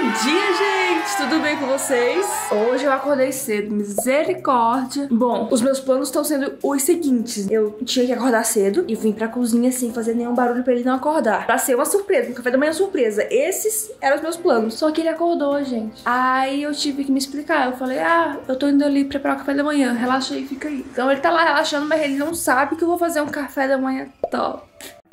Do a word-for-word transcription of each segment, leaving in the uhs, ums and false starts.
dia, gente! Tudo bem com vocês? Hoje eu acordei cedo, misericórdia. Bom, os meus planos estão sendo os seguintes. Eu tinha que acordar cedo e vim pra cozinha sem fazer nenhum barulho pra ele não acordar. Pra ser uma surpresa, um café da manhã surpresa. Esses eram os meus planos. Só que ele acordou, gente. Aí eu tive que me explicar. Eu falei, ah, eu tô indo ali preparar o café da manhã. Relaxa aí, fica aí. Então ele tá lá relaxando, mas ele não sabe que eu vou fazer um café da manhã top.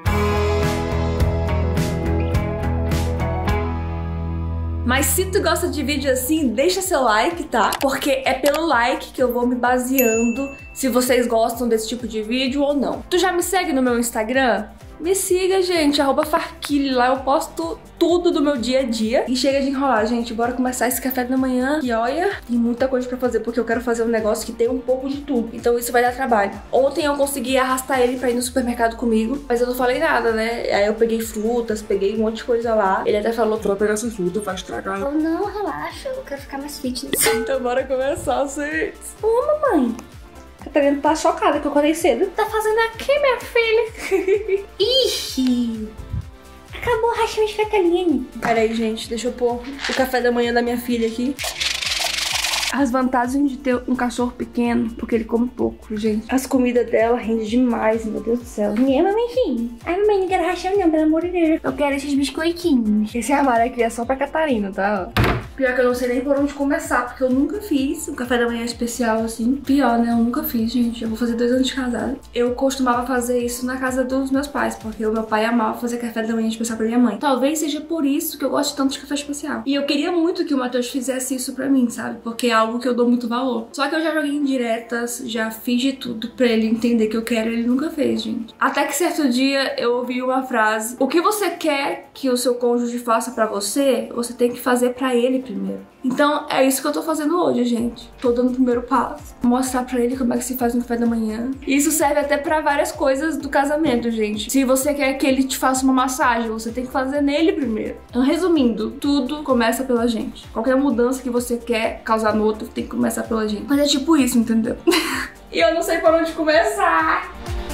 Mas se tu gosta de vídeo assim, deixa seu like, tá? Porque é pelo like que eu vou me baseando se vocês gostam desse tipo de vídeo ou não. Tu já me segue no meu Instagram? Me siga, gente, arroba Farquille. Lá eu posto tudo do meu dia a dia. E chega de enrolar, gente. Bora começar esse café da manhã. E olha, tem muita coisa pra fazer, porque eu quero fazer um negócio que tem um pouco de tudo. Então isso vai dar trabalho. Ontem eu consegui arrastar ele pra ir no supermercado comigo, mas eu não falei nada, né? Aí eu peguei frutas, peguei um monte de coisa lá. Ele até falou, tu vai pegar essa fruta, vai estragar. Eu não, relaxa, eu quero ficar mais fitness. Então bora começar, gente. Ô, mamãe. A Catarina tá chocada que eu acordei cedo. Tá fazendo aqui, minha filha? Ixi! Acabou o rachinho de Cataline. Pera aí, gente. Deixa eu pôr o café da manhã da minha filha aqui. As vantagens de ter um cachorro pequeno, porque ele come pouco, gente. As comidas dela rendem demais, meu Deus do céu. Minha mamãezinha. Ai, mamãe, não quero rachar não, pelo amor de Deus. Eu quero esses biscoitinhos. Esse armário aqui é só pra Catarina, tá? Pior que eu não sei nem por onde começar, porque eu nunca fiz um café da manhã especial assim. Pior, né? Eu nunca fiz, gente. Eu vou fazer dois anos de casada. Eu costumava fazer isso na casa dos meus pais, porque o meu pai amava fazer café da manhã especial pra minha mãe. Talvez seja por isso que eu gosto tanto de café especial. E eu queria muito que o Matheus fizesse isso pra mim, sabe? Porque é algo que eu dou muito valor. Só que eu já joguei indiretas, já fiz de tudo pra ele entender que eu quero, ele nunca fez, gente. Até que certo dia eu ouvi uma frase: o que você quer que o seu cônjuge faça pra você, você tem que fazer pra ele primeiro. Então é isso que eu tô fazendo hoje, gente. Tô dando o primeiro passo. Mostrar pra ele como é que se faz um café da manhã. E isso serve até pra várias coisas do casamento, gente. Se você quer que ele te faça uma massagem, você tem que fazer nele primeiro. Então, resumindo, tudo começa pela gente. Qualquer mudança que você quer causar no outro tem que começar pela gente. Mas é tipo isso, entendeu? E eu não sei por onde começar.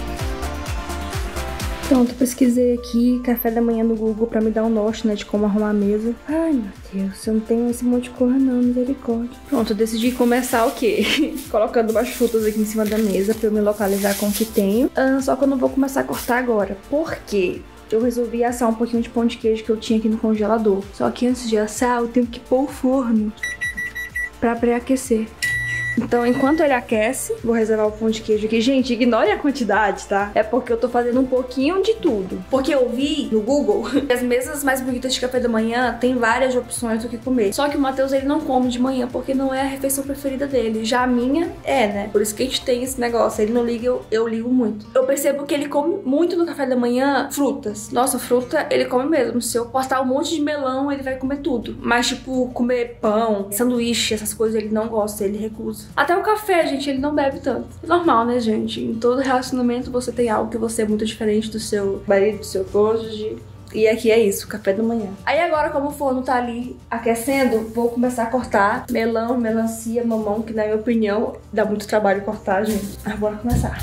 Pronto, pesquisei aqui café da manhã no Google pra me dar um norte, né, de como arrumar a mesa. Ai, meu Deus, eu não tenho esse monte de cor não, misericórdia. Pronto, eu decidi começar o quê? Colocando umas frutas aqui em cima da mesa pra eu me localizar com o que tenho. Ah, só que eu não vou começar a cortar agora. Por quê? Eu resolvi assar um pouquinho de pão de queijo que eu tinha aqui no congelador. Só que antes de assar, eu tenho que pôr o forno pra pré-aquecer. Então, enquanto ele aquece, vou reservar o pão de queijo aqui. Gente, ignore a quantidade, tá? É porque eu tô fazendo um pouquinho de tudo. Porque eu vi no Google que as mesas mais bonitas de café da manhã tem várias opções do que comer. Só que o Matheus, ele não come de manhã, porque não é a refeição preferida dele. Já a minha é, né? Por isso que a gente tem esse negócio. Ele não liga, eu, eu ligo muito. Eu percebo que ele come muito no café da manhã frutas. Nossa, fruta ele come mesmo. Se eu postar um monte de melão, ele vai comer tudo. Mas, tipo, comer pão, sanduíche, essas coisas, ele não gosta, ele recusa. Até o café, gente, ele não bebe tanto. É normal, né, gente? Em todo relacionamento você tem algo que você é muito diferente do seu marido, do seu cônjuge. E aqui é isso, café da manhã. Aí agora, como o forno tá ali aquecendo, vou começar a cortar melão, melancia, mamão, que na minha opinião dá muito trabalho cortar, gente. Ah, bora começar.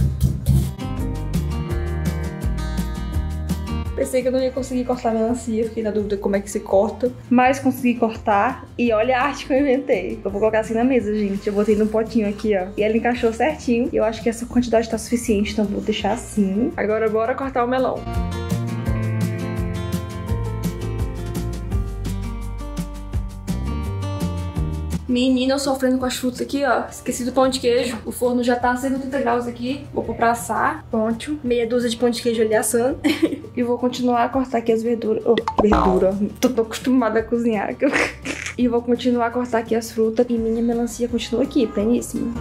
Pensei que eu não ia conseguir cortar melancia, fiquei na dúvida como é que se corta. Mas consegui cortar e olha a arte que eu inventei. Eu vou colocar assim na mesa, gente. Eu botei num potinho aqui, ó. E ela encaixou certinho. E eu acho que essa quantidade tá suficiente, então vou deixar assim. Agora bora cortar o melão. Menina, eu sofrendo com as frutas aqui, ó. Esqueci do pão de queijo. O forno já tá a cento e oitenta graus aqui. Vou pôr pra assar. Pronto. Meia dúzia de pão de queijo ali assando. E vou continuar a cortar aqui as verduras. Oh, verdura. Tô, tô acostumada a cozinhar. E vou continuar a cortar aqui as frutas. E minha melancia continua aqui, pleníssima.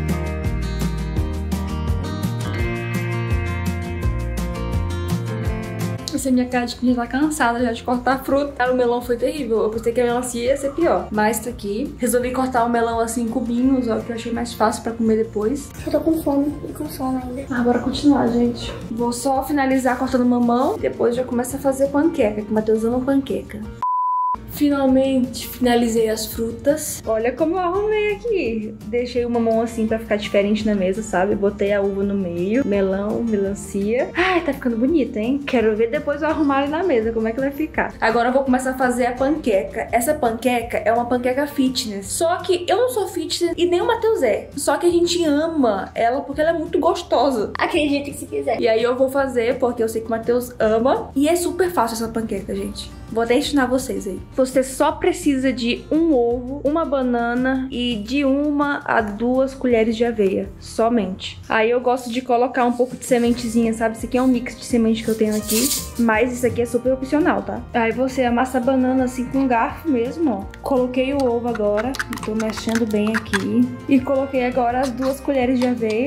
Essa é minha cara de que já tá cansada já de cortar fruta. Cara, o melão foi terrível. Eu pensei que a melancia ia ser pior. Mas tá aqui. Resolvi cortar o melão assim em cubinhos, ó, que eu achei mais fácil pra comer depois. Eu tô com fome e com sono ainda. Ah, bora continuar, gente. Vou só finalizar cortando mamão. Depois já começa a fazer panqueca, que o Matheus ama panqueca. Finalmente finalizei as frutas. Olha como eu arrumei aqui. Deixei uma mão assim pra ficar diferente na mesa, sabe? Botei a uva no meio, melão, melancia. Ai, tá ficando bonita, hein? Quero ver depois eu arrumar ali na mesa, como é que vai ficar. Agora eu vou começar a fazer a panqueca. Essa panqueca é uma panqueca fitness. Só que eu não sou fitness e nem o Matheus é. Só que a gente ama ela porque ela é muito gostosa. Acredite se quiser. E aí eu vou fazer porque eu sei que o Matheus ama. E é super fácil essa panqueca, gente. Vou até ensinar vocês aí. Você só precisa de um ovo, uma banana e de uma a duas colheres de aveia. Somente. Aí eu gosto de colocar um pouco de sementezinha, sabe? Isso aqui é um mix de semente que eu tenho aqui. Mas isso aqui é super opcional, tá? Aí você amassa a banana assim com um garfo mesmo, ó. Coloquei o ovo agora. Tô mexendo bem aqui. E coloquei agora as duas colheres de aveia.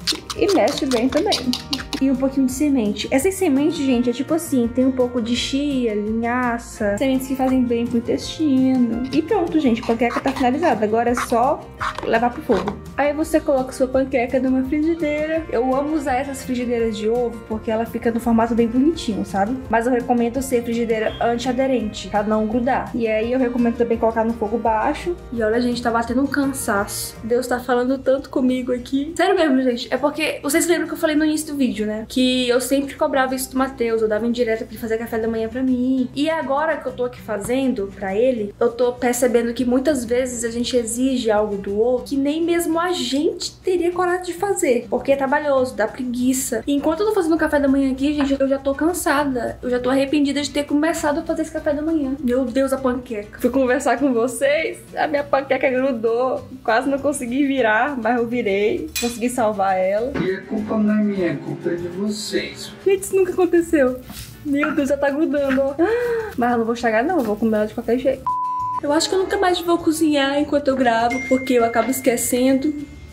E mexe bem também. E um pouquinho de semente. Essas sementes, gente, é tipo assim, tem um pouco de chia, linhaça, sementes que fazem bem pro intestino. E pronto, gente, a panqueca tá finalizada. Agora é só levar pro fogo. Aí você coloca sua panqueca numa frigideira. Eu amo usar essas frigideiras de ovo porque ela fica no formato bem bonitinho, sabe? Mas eu recomendo ser frigideira antiaderente, pra não grudar. E aí eu recomendo também colocar no fogo baixo. E olha, gente, tá batendo um cansaço. Deus tá falando tanto comigo aqui. Sério mesmo, gente. É porque vocês lembram que eu falei no início do vídeo, né? Que eu sempre cobrava isso do Matheus, eu dava indireta pra ele fazer café da manhã pra mim. E agora que eu tô aqui fazendo pra ele, eu tô percebendo que muitas vezes a gente exige algo do outro que nem mesmo a gente teria coragem de fazer. Porque é trabalhoso, dá preguiça. E enquanto eu tô fazendo café da manhã aqui, gente, eu já tô cansada. Eu já tô arrependida de ter começado a fazer esse café da manhã. Meu Deus, a panqueca. Fui conversar com vocês, a minha panqueca grudou. Quase não consegui virar, mas eu virei. Consegui salvar ela. E a culpa não é minha, a culpa é de vocês. Gente, isso nunca aconteceu. Meu Deus, já tá grudando, ó. Mas eu não vou estragar não, eu vou comer ela de qualquer jeito. Eu acho que eu nunca mais vou cozinhar enquanto eu gravo, porque eu acabo esquecendo.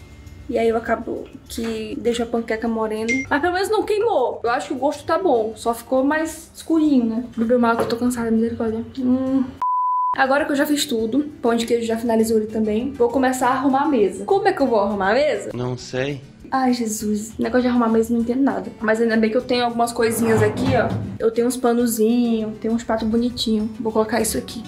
E aí eu acabo que deixo a panqueca morena. Mas pelo menos não queimou. Eu acho que o gosto tá bom, só ficou mais escurinho, né? Beber uma água que eu tô cansada, misericórdia. Hum... Agora que eu já fiz tudo, pão de queijo já finalizou ele também, vou começar a arrumar a mesa. Como é que eu vou arrumar a mesa? Não sei. Ai, Jesus, negócio de arrumar a mesa não entendo nada. Mas ainda bem que eu tenho algumas coisinhas aqui, ó. Eu tenho uns panozinhos, tenho uns pratos bonitinhos. Vou colocar isso aqui.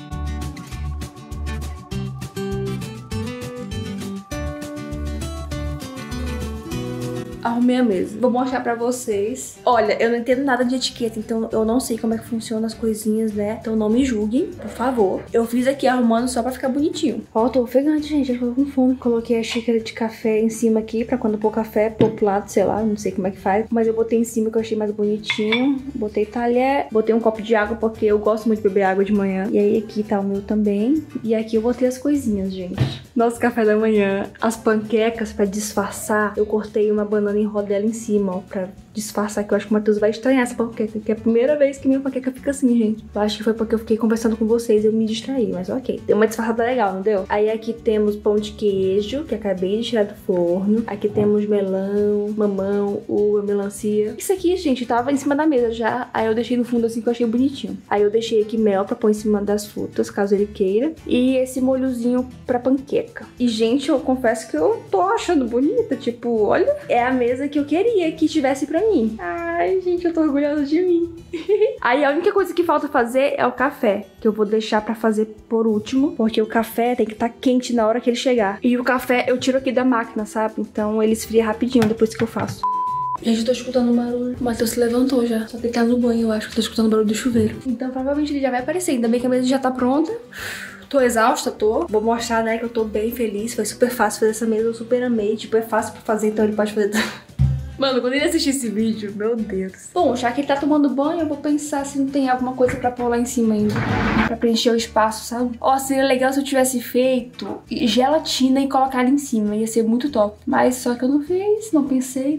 Arrumei a mesa. Vou mostrar pra vocês. Olha, eu não entendo nada de etiqueta, então eu não sei como é que funciona as coisinhas, né? Então não me julguem, por favor. Eu fiz aqui arrumando só pra ficar bonitinho. Ó, tô ofegante, gente. Eu tô com fome. Coloquei a xícara de café em cima aqui, pra quando pôr café, pôr pro lado, sei lá, não sei como é que faz. Mas eu botei em cima que eu achei mais bonitinho. Botei talher, botei um copo de água porque eu gosto muito de beber água de manhã. E aí aqui tá o meu também. E aqui eu botei as coisinhas, gente. Nosso café da manhã, as panquecas pra disfarçar, eu cortei uma banana em rodela em cima, ó, pra disfarçar, que eu acho que o Matheus vai estranhar essa panqueca, que é a primeira vez que minha panqueca fica assim, gente. Eu acho que foi porque eu fiquei conversando com vocês e eu me distraí, mas ok. Deu uma disfarçada legal, não deu? Aí aqui temos pão de queijo, que acabei de tirar do forno. Aqui temos melão, mamão, uva, melancia. Isso aqui, gente, tava em cima da mesa já, aí eu deixei no fundo assim que eu achei bonitinho. Aí eu deixei aqui mel pra pôr em cima das frutas, caso ele queira. E esse molhozinho pra panqueca. E, gente, eu confesso que eu tô achando bonita, tipo, olha, é a mesa que eu queria que tivesse pra mim. Ai, gente, eu tô orgulhosa de mim. Aí a única coisa que falta fazer é o café, que eu vou deixar pra fazer por último, porque o café tem que estar quente na hora que ele chegar. E o café eu tiro aqui da máquina, sabe? Então ele esfria rapidinho depois que eu faço. Gente, eu tô escutando um barulho. O Matheus se levantou já. Só que ele tá no banho, eu acho que eu tô escutando o barulho do chuveiro. Então provavelmente ele já vai aparecer. Ainda bem que a mesa já tá pronta. Tô exausta, tô. Vou mostrar, né, que eu tô bem feliz. Foi super fácil fazer essa mesa, eu super amei. Tipo, é fácil pra fazer, então ele pode fazer tudo. Mano, quando ele assistir esse vídeo, meu Deus. Bom, já que ele tá tomando banho, eu vou pensar se não tem alguma coisa pra pôr lá em cima ainda. Pra preencher o espaço, sabe? Ó, seria legal se eu tivesse feito gelatina e colocar ali em cima. Ia ser muito top. Mas só que eu não fiz, não pensei.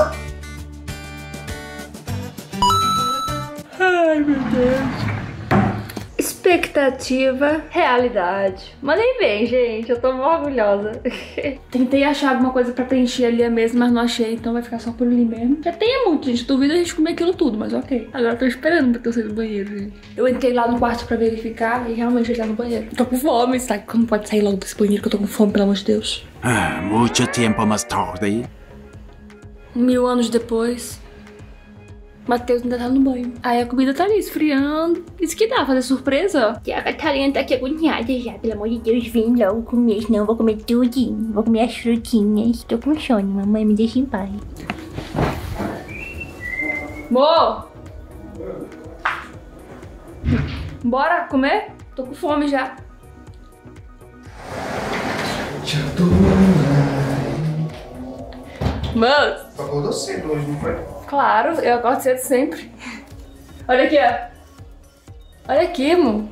Ai, meu Deus. Expectativa, realidade. Mandei bem, gente. Eu tô muito orgulhosa. Tentei achar alguma coisa pra preencher ali a mesa, mas não achei. Então vai ficar só por ali mesmo. Já tem muito, gente. Duvido a gente comer aquilo tudo, mas ok. Agora eu tô esperando pra eu sair do banheiro, gente. Eu entrei lá no quarto pra verificar e realmente ele tá no banheiro. Eu tô com fome, sabe? Como pode sair logo desse banheiro que eu tô com fome, pelo amor de Deus. Ah, muito tempo mais tarde. Mil anos depois. Matheus ainda tá no banho. Aí a comida tá ali esfriando. Isso que dá, fazer surpresa, ó. E a Catarina tá aqui agoniada já. Pelo amor de Deus, vem logo comer, senão eu vou comer tudinho. Vou comer as frutinhas. Tô com sono, mamãe, me deixa em paz. Mo! Bora comer? Tô com fome já. Mas... Só acordou cedo hoje, não foi? Claro, eu acordo cedo sempre. Olha aqui, ó. Olha aqui, amor.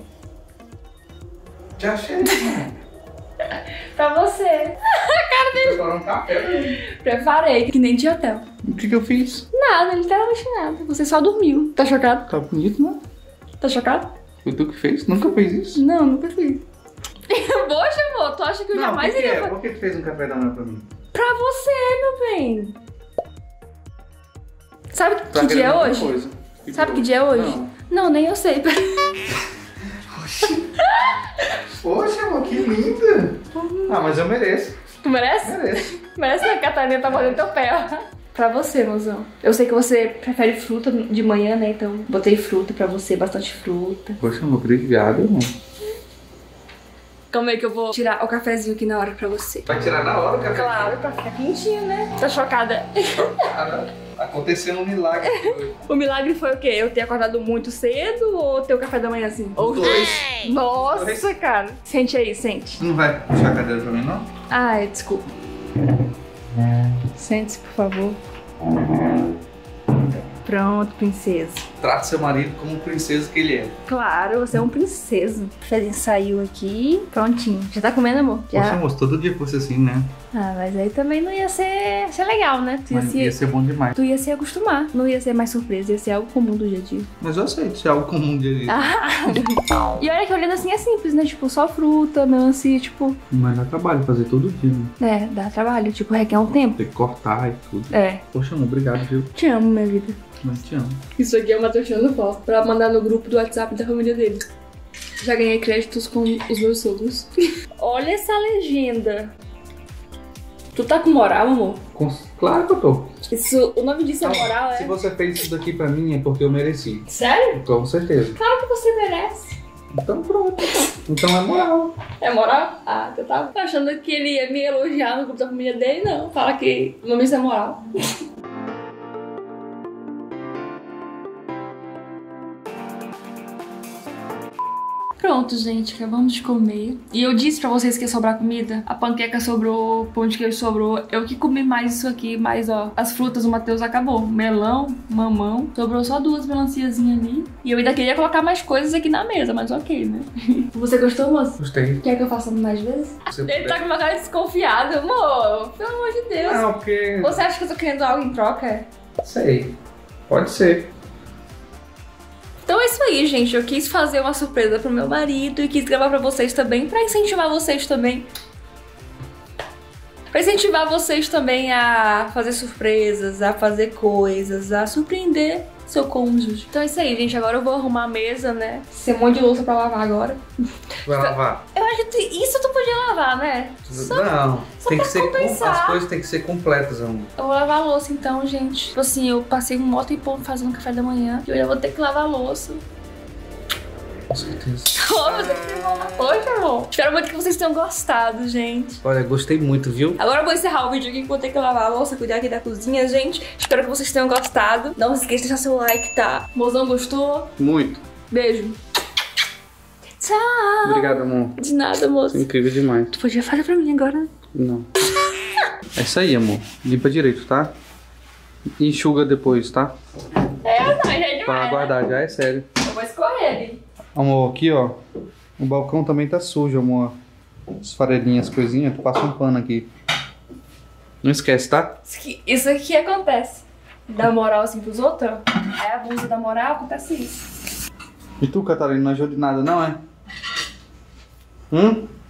Já achei. Pra você. A cara dele. Preparou um café pra mim. Preparei, que nem de hotel. O que que eu fiz? Nada, literalmente nada. Você só dormiu. Tá chocado? Tá bonito, né? Tá chocado? Foi tu que fez? Nunca fez isso? Não, nunca fiz. Poxa, amor, tu acha que eu Não, jamais por que iria é? fazer? Por que tu fez um café da manhã pra mim? Pra você, meu bem. Sabe que Tá dia é querendo outra hoje? coisa. Que Sabe que dia é hoje? Não. Não, nem eu sei. Poxa, amor, que linda. Ah, mas eu mereço. Tu merece? Mereço. Merece que a Catarina tá mordendo teu pé, ó. Pra você, mozão. Eu sei que você prefere fruta de manhã, né? Então botei fruta pra você, bastante fruta. Poxa, amor, obrigado, amor. Calma aí que eu vou tirar o cafezinho aqui na hora pra você. Vai tirar na hora o café? Claro, pra ficar quentinho, né? Tá chocada? Cara, aconteceu um milagre. O milagre foi o quê? Eu ter acordado muito cedo ou ter o café da manhã assim? Ou dois. Nossa, Dois. cara. Sente aí, sente. Não vai puxar a cadeira pra mim, não? Ai, desculpa. Sente-se, por favor. Pronto, princesa. Trate seu marido como princesa que ele é. Claro, você é um princeso. O cafezinho saiu aqui. Prontinho. Já tá comendo, amor? Já. Poxa, moço, todo dia fosse assim, né? Ah, mas aí também não ia ser, ser legal, né? Tu ia, Mas se, ia ser bom demais. tu ia se acostumar. Não ia ser mais surpresa, ia ser algo comum do dia a dia. Mas eu aceito, isso é algo comum de Ah. E olha que olhando assim é simples, né? Tipo, só fruta, melancia, tipo... Mas dá trabalho fazer todo dia, né? É, dá trabalho. Tipo, requer um tempo. Tem que cortar e tudo. É. Poxa, amor, obrigado, viu? Te amo, minha vida. Mas te amo. Isso aqui é uma tirando foto pra mandar no grupo do WhatsApp da família dele. Já ganhei créditos com os meus sogros. Olha essa legenda. Tu tá com moral, amor? Com- Claro que eu tô. Isso, o nome disso é moral, Se é? você fez isso daqui pra mim é porque eu mereci. Sério? Com certeza. Claro que você merece. Então pronto. Então é moral. É moral? Ah, eu tava achando que ele ia me elogiar no grupo da família dele, não. Fala que o nome disso é moral. Pronto, gente, acabamos de comer. E eu disse pra vocês que ia sobrar comida. A panqueca sobrou, o pão de queijo sobrou. Eu que comi mais isso aqui, mas ó, as frutas o Matheus acabou. Melão, mamão. Sobrou só duas melanciazinhas ali. E eu ainda queria colocar mais coisas aqui na mesa, mas ok, né? Você gostou, moço? Gostei. Quer que eu faça mais vezes? Se Ele puder. tá com uma cara desconfiada, amor. Pelo amor de Deus. Não, porque... Você acha que eu tô querendo algo em troca? Sei. Pode ser. Então é isso aí, gente. Eu quis fazer uma surpresa pro meu marido e quis gravar pra vocês também, pra incentivar vocês também. Pra incentivar vocês também a fazer surpresas, a fazer coisas, a surpreender seu cônjuge. Então é isso aí, gente. Agora eu vou arrumar a mesa, né? Tem um monte de louça pra lavar agora. Vai lavar. Eu acho que tu- isso tu podia lavar, né? Só- Não, só tem pra que ser com- compensar. as coisas têm que ser completas, amor. Eu vou lavar a louça então, gente. Tipo assim, eu passei um moto e pouco fazendo café da manhã. E eu já vou ter que lavar a louça. Com certeza. Oh, você que lavar. Poxa, amor. Espero muito que vocês tenham gostado, gente. Olha, gostei muito, viu? Agora eu vou encerrar o vídeo aqui que eu vou ter que lavar a louça, cuidar aqui da cozinha, gente. Espero que vocês tenham gostado. Não se esqueça de deixar seu like, tá? Mozão gostou? Muito. Beijo. Tchau. Obrigado, amor. De nada, moço. Incrível demais. Tu podia fazer pra mim agora. Não. É isso aí, amor. Limpa direito, tá? E enxuga depois, tá? É, não, já é Pra demais. guardar, já é sério. Eu vou escorrer ali. Amor, aqui, ó. O balcão também tá sujo, amor. As farelinhas, coisinhas. Tu passa um pano aqui. Não esquece, tá? Isso aqui, isso aqui acontece. Dá moral assim pros outros, ó. Aí abusa da moral, acontece isso. E tu, Catarina, não ajuda de nada, não é? Hum?